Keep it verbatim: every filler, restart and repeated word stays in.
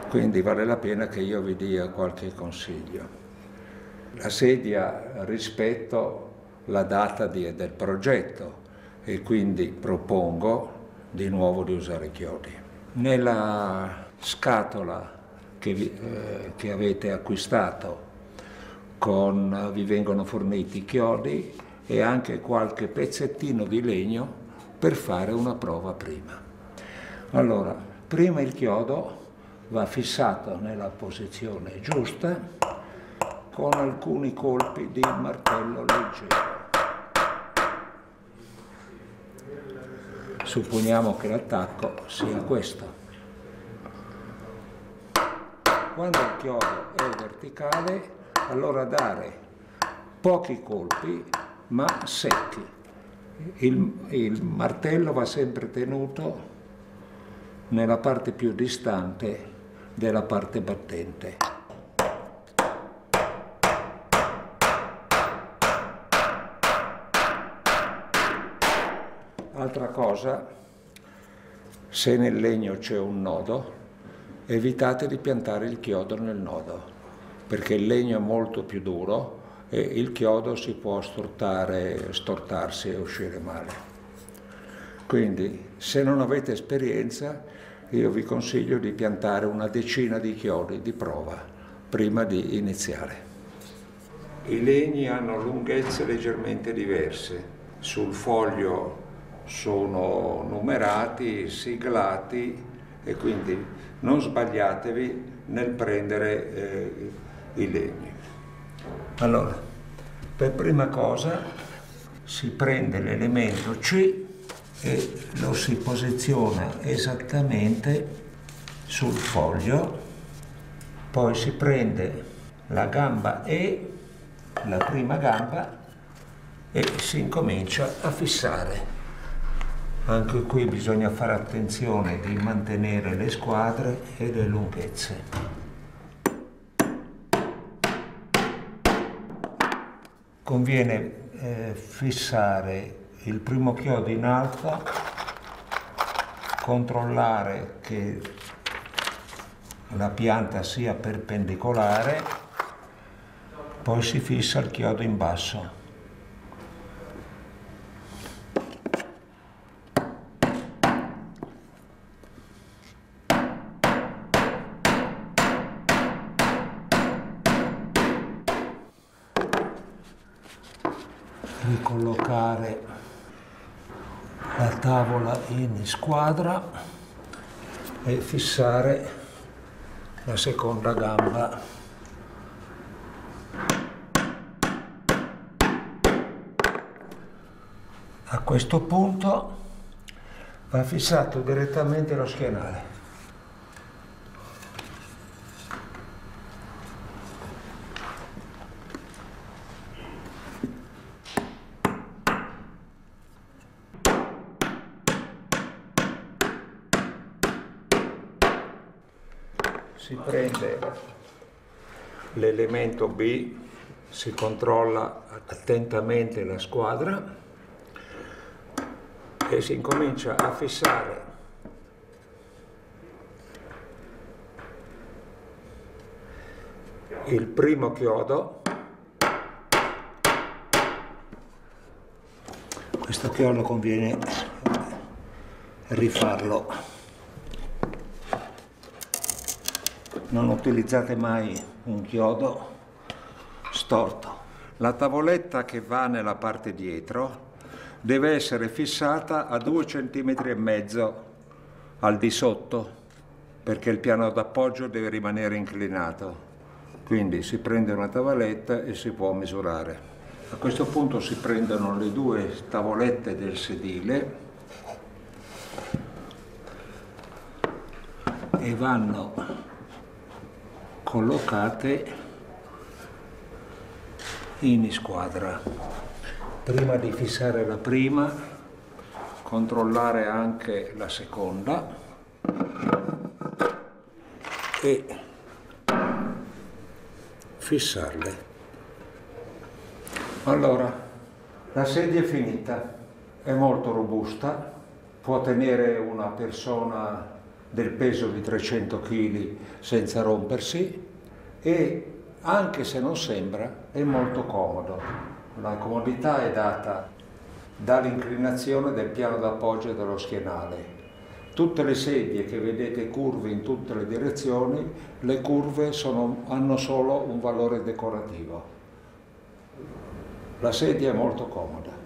quindi vale la pena che io vi dia qualche consiglio. La sedia rispetto la data di, del progetto e quindi propongo di nuovo di usare chiodi. Nella scatola che, vi, eh, che avete acquistato con, vi vengono forniti chiodi e anche qualche pezzettino di legno per fare una prova prima. Allora, prima il chiodo va fissato nella posizione giusta con alcuni colpi di martello leggero. Supponiamo che l'attacco sia questo. Quando il chiodo è verticale, allora dare pochi colpi ma secchi. Il, il martello va sempre tenuto nella parte più distante della parte battente. Altra cosa, se nel legno c'è un nodo, evitate di piantare il chiodo nel nodo, perché il legno è molto più duro e il chiodo si può stortare, stortarsi e uscire male. Quindi, se non avete esperienza, io vi consiglio di piantare una decina di chiodi di prova prima di iniziare. I legni hanno lunghezze leggermente diverse. Sul foglio sono numerati, siglati e quindi non sbagliatevi nel prendere eh, i legni. Allora, per prima cosa si prende l'elemento C e lo si posiziona esattamente sul foglio, poi si prende la gamba E, la prima gamba, e si incomincia a fissare. Anche qui bisogna fare attenzione di mantenere le squadre e le lunghezze. Conviene eh, fissare il primo chiodo in alto, controllare che la pianta sia perpendicolare, poi si fissa il chiodo in basso. Ricollocare la tavola in squadra e fissare la seconda gamba. A questo punto va fissato direttamente lo schienale. Si prende l'elemento B, si controlla attentamente la squadra e si incomincia a fissare il primo chiodo. Questo chiodo conviene rifarlo. Non utilizzate mai un chiodo storto. La tavoletta che va nella parte dietro deve essere fissata a due centimetri e mezzo al di sotto, perché il piano d'appoggio deve rimanere inclinato. Quindi si prende una tavoletta e si può misurare. A questo punto si prendono le due tavolette del sedile e vanno collocate in squadra. Prima di fissare la prima, controllare anche la seconda e fissarle. Allora, la sedia è finita, è molto robusta, può tenere una persona del peso di trecento chili senza rompersi e, anche se non sembra, è molto comodo. La comodità è data dall'inclinazione del piano d'appoggio e dello schienale. Tutte le sedie che vedete curve in tutte le direzioni, le curve sono, hanno solo un valore decorativo. La sedia è molto comoda.